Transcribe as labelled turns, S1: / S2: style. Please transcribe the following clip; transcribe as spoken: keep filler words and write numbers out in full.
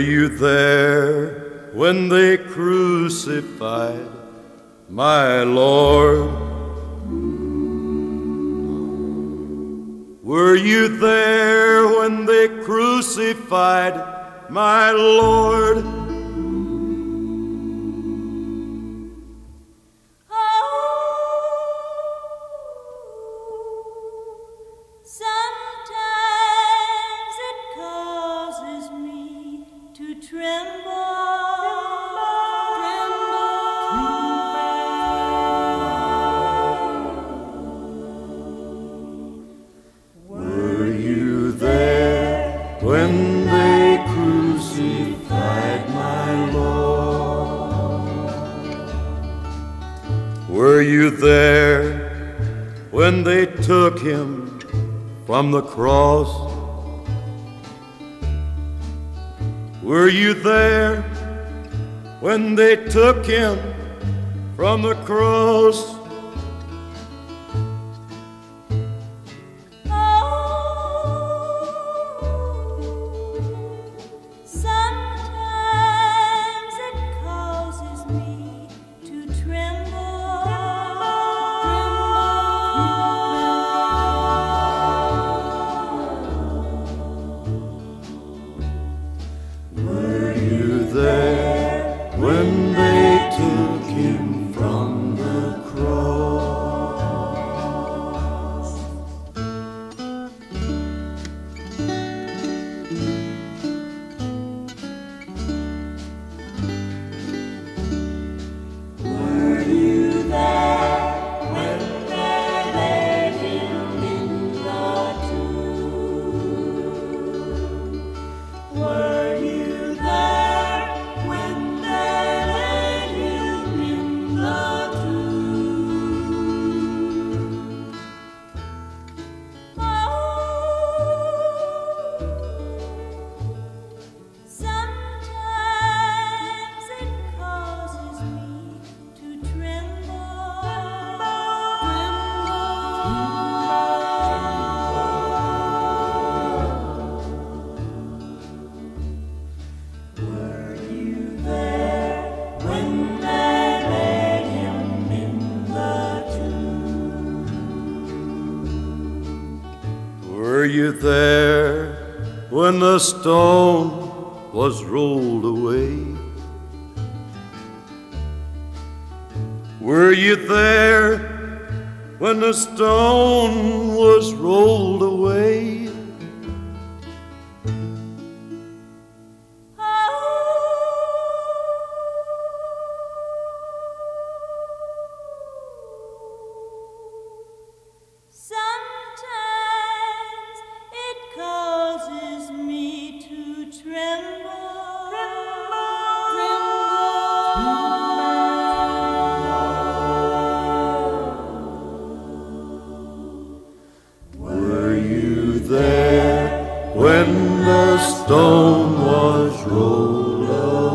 S1: you there when they crucified my Lord? Were you there when they crucified my Lord? Were you there when they took him from the cross? Were you there when they took him from the cross? Were you there when the stone was rolled away? Were you there when the stone was rolled away? When the stone was rolled away.